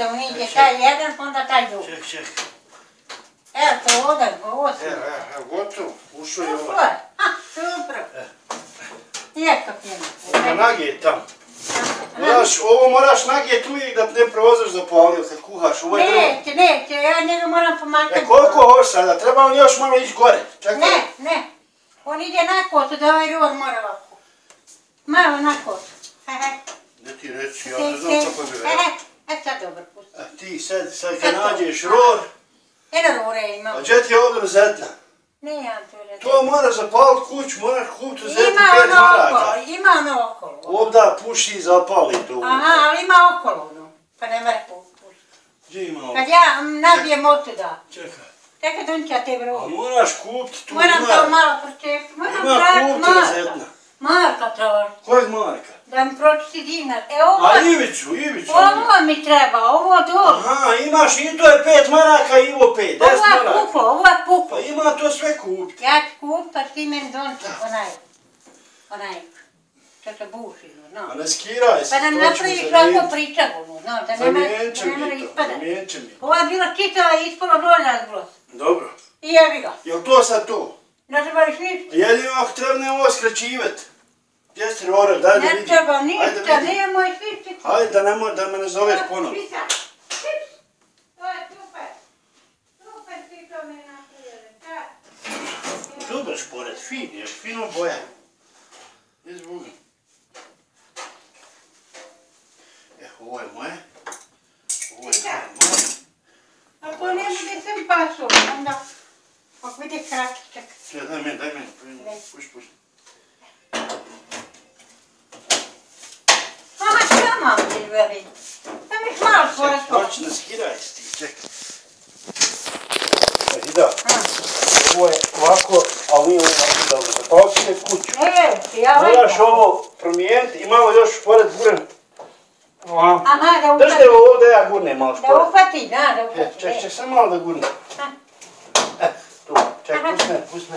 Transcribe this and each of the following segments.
da on ide taj jedan, onda taj drugi. Ček. Evo to ovdje, ovo sam. Evo, gotovo. Ušao je ovo. Super. Jeko fino. Ovo nage tamo. Ovo moraš nagijet uvijek da ne prozor zapalio kad kuhaš. Neće, ja njega moram pomakati. Koliko hoš sada? Treba on još malo ići gore. Ne. On ide na kosu, da ovaj ror mora ovako. Malo na kosu. Ne ti reći, ja ne znam kako bi veo. Sad dobro pusti. Ti sad kad nađeš ror... Jedno rore ima. A gdje ti je ovdje rozetna? Ne, ja to reći. To mora zapalit kuću, moraš kupiti rozetnu 5 maraka. Ima ono okolo. Ovdje puši i zapali to. Aha, ali ima okolo ono. Pa ne mora pušiti. Gdje ima okolo? Kad ja nabijem otuda. Čekaj. Da unća te vrlo. A moraš kupiti tu. Moram to malo pročepiti. Ima kupiti rozetna. Marka treba. Kojeg marka? Da mi pročisti dinar. A Iviću. Ovo mi treba, ovo dobro. Aha, imaš i to je 5 maraka i ovo 5, 10 maraka. Ovo je puklo. Pa ima to sve kupiti. Ja ću kupiti, pa ti meni donti onaj, što se buši, no. A ne skiraj se, Pa da mi napraviš ovako pričavu, no, da ne mora ispadati. Zamijenče mi to. Ovo je bila čitava i ispalo dolja zbros. Dobro. I jebi ga. Jel to sad to? Ne trebaš ništa. Jedino ako treba ne ovo skraćivat. Gdje ste rore, daj da vidim. Ne treba ništa, nije moj svičić. Hajde da me ne zoveš ponovno. To je super. Super ti to me napravili. Dobar šporet, fin je, fino boja. Izbugam. Ovo je moje. Ovo je moje. Ako ne bude sem pasu, onda ako vidi krakičak. Daj meni. Puši. Mama, šta mam ti veli? Da mi malo porato. Hoći da skiraj ti, čekaj. Ida, ovo je ovako, ali nije ovako dobro. Zapalci je kuću. Moraš ovo promijeniti i malo još pored gurem. Aha, da upati. Držite ovo da ja gurnem malo špored. Da upati, da upati. Čekaj, samo malo da gurnem. Tu, čekaj, pusti me.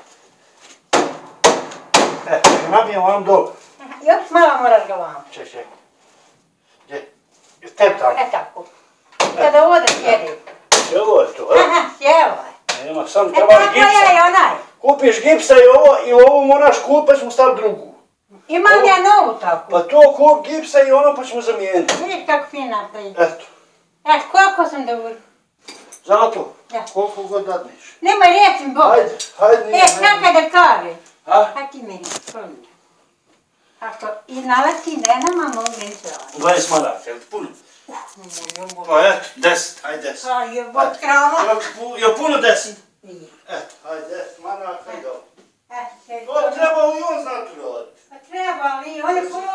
Nabijem vam dole. Još malo moraš ga vam. Čekaj. Gdje? Tebi tamo. Tako. Kada ovdje sjedi. Sjelo je to, Aha, sjelo je. Nema, sam trebaš tako je gipsa. i onaj. Kupiš gipsa i ovo moraš kupiti pa ćemo staviti drugu. Imam ja novu tako. Pa to kup gipsa i ono pa ćemo zamijeniti. Vidiš kako fina prije. Eto. Koliko sam dobro? Zato? Da. Koliko god dadneš. Nemoj riječim Boga. Hajde, nije. Čekaj da kaže. Ha? Hajde ti meni, prvi. Ako i naleti nenama mogu izravati. 20 maraka, je li puno? Pa eto, 10, hajde 10. A je od krava? Je puno 10? Nije. Eto, hajde 10 maraka i dobro. To To treba i on znati raditi. Pa treba, ali on je puno